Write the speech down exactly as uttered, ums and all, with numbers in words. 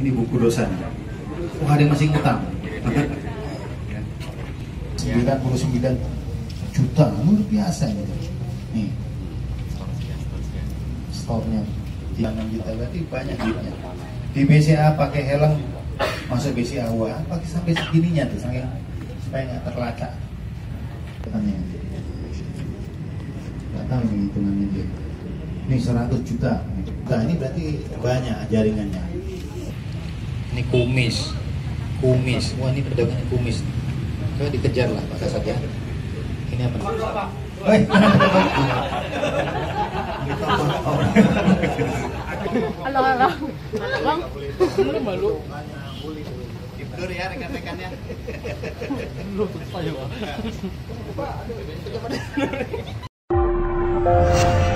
Ini buku dosa. Oh, ada yang masih ngutang. sembilan puluh sembilan juta, luar biasa ini. Nih. Stoknya enam juta, berarti banyak duitnya. Di B C A pakai helm, masuk B C A wah, pakai sampai segininya tuh, sampai supaya nggak terlacak. Katanya. Nggak tahu ini hitungannya dia. Ini seratus juta. Nah, ini berarti banyak jaringannya. Ini kumis, kumis. Wah, ini pedagangnya kumis. Coba dikejar lah Pak Kasat ya. Ini apa? Hei, halo halo, bang, belum malu. Tidur ya rekan-rekannya. Belum selesai, Pak.